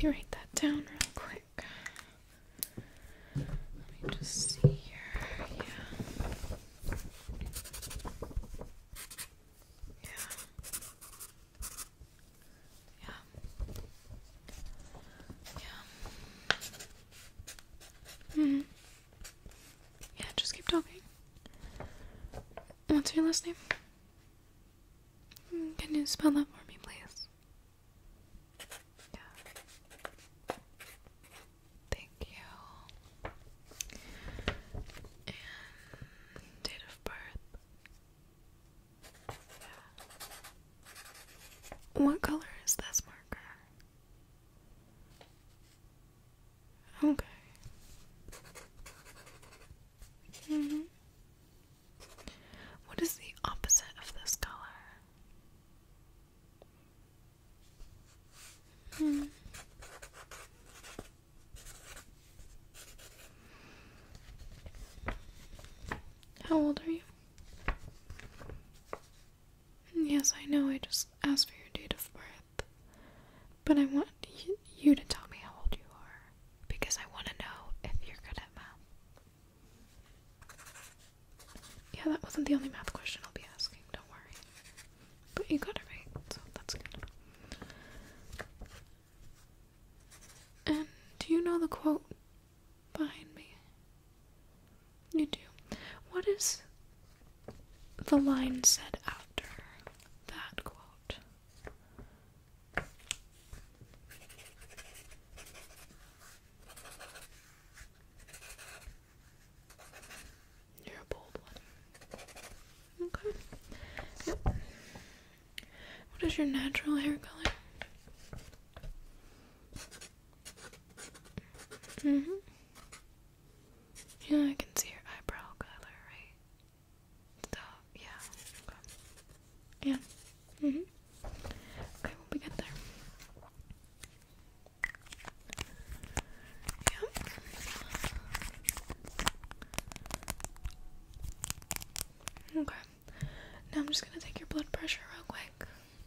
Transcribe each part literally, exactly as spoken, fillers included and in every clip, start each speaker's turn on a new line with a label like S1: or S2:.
S1: me write that down real quick. Let me just see here. Yeah. Yeah. Yeah. Yeah. Hmm. Yeah, just keep talking. What's your last name? Can you spell that for me, please? Yeah. Thank you. And date of birth. Yeah. What color is this marker? Okay. Mm-hmm. What is the opposite of this color? Hmm. How old are you? Yes, I know, I just asked for your date of birth. But I want y you to tell me how old you are. Because I want to know if you're good at math. Yeah, that wasn't the only math question I'll be asking, don't worry. But you got it right, so that's good. And do you know the quote behind me? You do. What is the line said after that quote? You're a bold one. Okay. Yep. What is your natural hair color? Mm-hmm. Yeah, I can see your eyebrow color, right? So, yeah. Okay. Yeah. Mm-hmm. Okay, we'll be good there. Yep. Okay. Now I'm just gonna take your blood pressure real quick.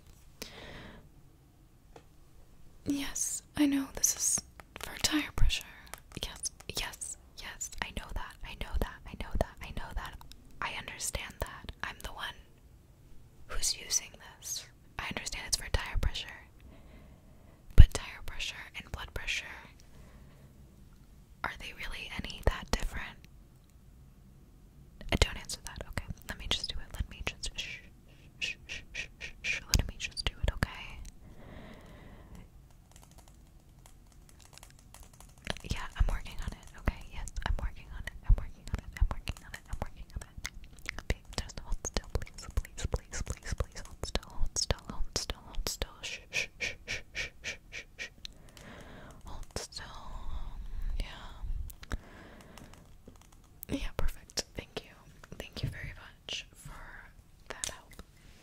S1: Yes, I know this is for tire pressure. Yes, yes, yes, I know that, I know that, I know that, I know that. I understand that. I'm the one who's using this. I understand it's for tire pressure. But tire pressure and blood pressure, are they really any that different? Uh, Don't answer that, okay? Let me just do it. Let me just shh, shh, shh, shh, shh, shh. Let me just do it, okay? Yeah, I'm working on it, okay? Yes, I'm working on it. I'm working on it. I'm working on it. I'm working on it. Okay, just hold still, please, please, please, please, please. Hold still, hold still, hold still, hold still. Shh, shh, shh, shh, shh, shh, shh, shh. Hold still. Yeah. Yeah, perfect. Thank you. Thank you very much for that help.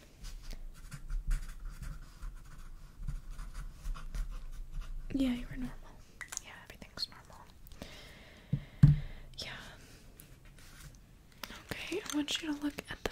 S1: Yeah, you were normal. Yeah, everything's normal. Yeah. Okay, I want you to look at